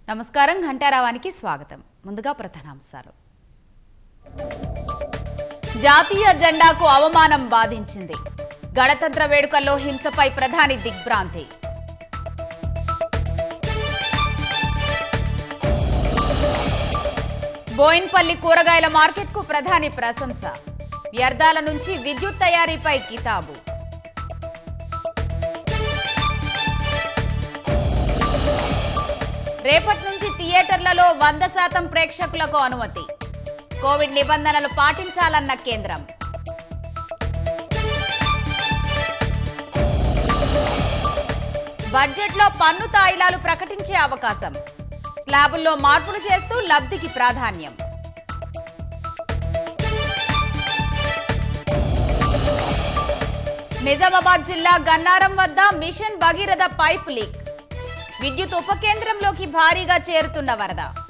నమస్కారం ఘంటారావానికి స్వాగతం ముందుగా ప్రధానాంశాలు జాతీయ జెండాకు అవమానం బాధించింది గణతంత్ర వేడుకల్లో హింసపై ప్రధాని దిగ్భ్రాంతి బోయిన్పల్లి కూరగాయల మార్కెట్కు ప్రధాని ప్రశంస వ్యర్థాల నుంచి విద్యుత్ తయారీపై కితాబు రేపటి నుంచి థియేటర్లలో 100% ప్రేక్షకులకు అనుమతి కోవిడ్ నిబంధనలు పాటించాలన్న కేంద్రం బడ్జెట్లో పన్ను తాయిలాలు ప్రకటించే అవకాశం స్లాబుల్లో మార్పులు చేస్తూ లబ్ధికి ప్రాధాన్యం నిజామాబాద్ జిల్లా గన్నారం వద్ద మిషన్ భగీరథ పైప్ లీక్ విద్యుత్ ఉప కేంద్రంలోకి భారీగా చేరుతున్న వరద